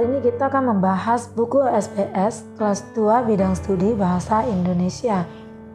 Hari ini kita akan membahas buku SBS kelas 2 bidang studi bahasa Indonesia.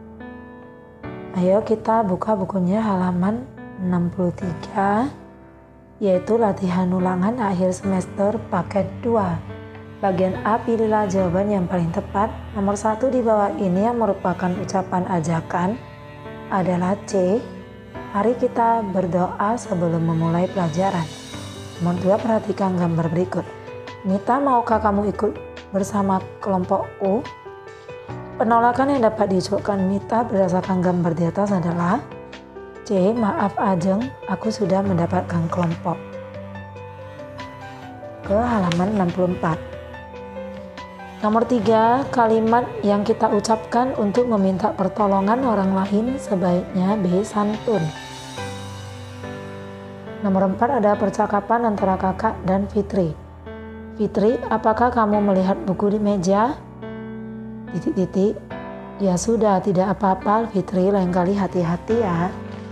Ayo kita buka bukunya halaman 63, yaitu latihan ulangan akhir semester paket 2. Bagian A, pilihlah jawaban yang paling tepat. Nomor 1 di bawah ini yang merupakan ucapan ajakan adalah C. Mari kita berdoa sebelum memulai pelajaran. Nomor 2, perhatikan gambar berikut. Mita, maukah kamu ikut bersama kelompokku? Penolakan yang dapat diucapkan Mita berdasarkan gambar di atas adalah C. Maaf Ajeng, aku sudah mendapatkan kelompok. Ke halaman 64. Nomor 3, kalimat yang kita ucapkan untuk meminta pertolongan orang lain sebaiknya B. Santun. Nomor 4, ada percakapan antara kakak dan Fitri. Fitri, apakah kamu melihat buku di meja? Ya sudah, tidak apa-apa Fitri, lain kali hati-hati ya.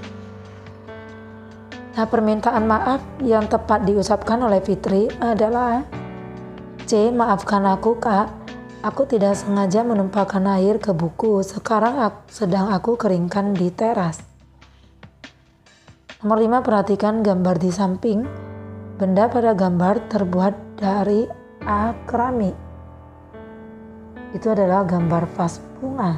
Nah, permintaan maaf yang tepat diucapkan oleh Fitri adalah C. Maafkan aku kak, aku tidak sengaja menumpahkan air ke buku, sekarang sedang aku keringkan di teras. Nomor 5, perhatikan gambar di samping. Benda pada gambar terbuat dari A. Keramik. Itu adalah gambar vas bunga.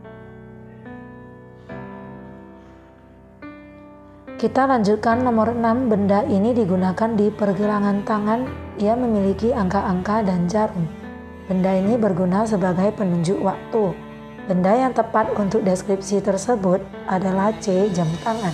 Kita lanjutkan nomor 6. Benda ini digunakan di pergelangan tangan. Ia memiliki angka-angka dan jarum. Benda ini berguna sebagai penunjuk waktu. Benda yang tepat untuk deskripsi tersebut adalah C. Jam tangan.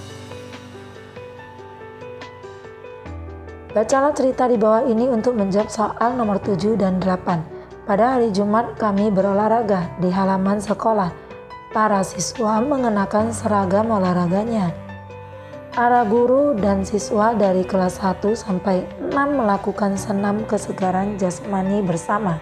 Bacalah cerita di bawah ini untuk menjawab soal nomor 7 dan 8. Pada hari Jumat kami berolahraga di halaman sekolah. Para siswa mengenakan seragam olahraganya. Para guru dan siswa dari kelas 1 sampai 6 melakukan senam kesegaran jasmani bersama.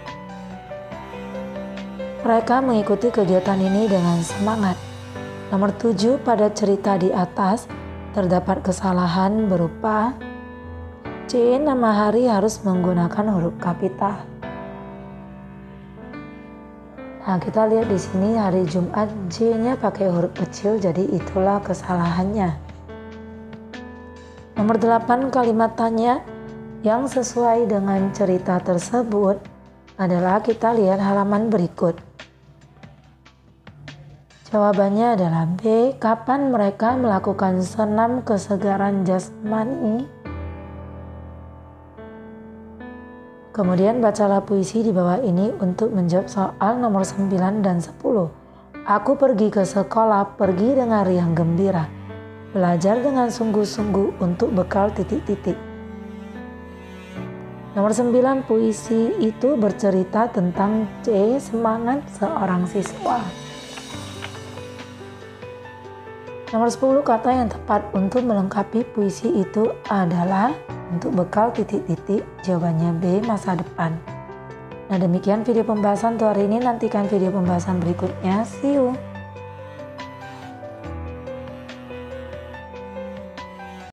Mereka mengikuti kegiatan ini dengan semangat. Nomor 7, pada cerita di atas terdapat kesalahan berupa C. Nama hari harus menggunakan huruf kapital. Nah, kita lihat di sini hari Jumat J-nya pakai huruf kecil, jadi itulah kesalahannya. Nomor 8, kalimat tanya yang sesuai dengan cerita tersebut adalah kita lihat halaman berikut. Jawabannya adalah B. Kapan mereka melakukan senam kesegaran jasmani? Kemudian bacalah puisi di bawah ini untuk menjawab soal nomor 9 dan 10. Aku pergi ke sekolah, pergi dengan riang gembira. Belajar dengan sungguh-sungguh untuk bekal titik-titik. Nomor 9, puisi itu bercerita tentang C. Semangat seorang siswa. Nomor 10, kata yang tepat untuk melengkapi puisi itu adalah untuk bekal titik-titik, jawabannya B. Masa depan. Nah, demikian video pembahasan untuk hari ini. Nantikan video pembahasan berikutnya. See you.